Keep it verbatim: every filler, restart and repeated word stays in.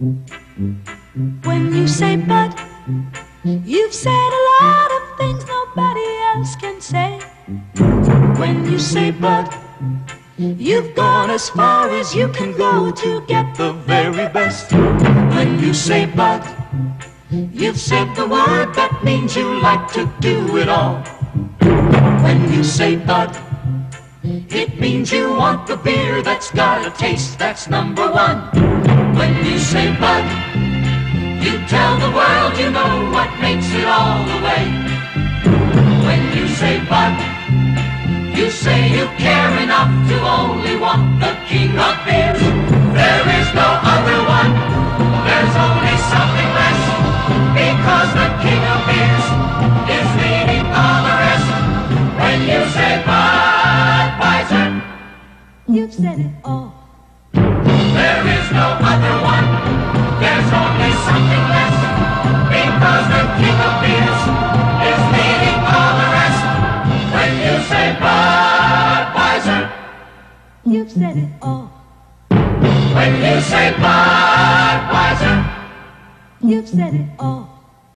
When you say but, you've said a lot of things nobody else can say. When you say but, you've gone as far as you can go to get the very best. When you say but, you've said the word that means you like to do it all. When you say but, it means you want the beer that's got a taste that's number one. When you say but, you tell the world you know what makes it all the way. When you say but, you say you care enough to only want the king of beers. There is no other one, there's only something less, because the king of beers is leading all the rest. When you say Budweiser, you've said it all. There is no other one, there's only something less, because the king of beers is leading all the rest. When you say Budweiser, you've said it all. When you say Budweiser, you've said it all.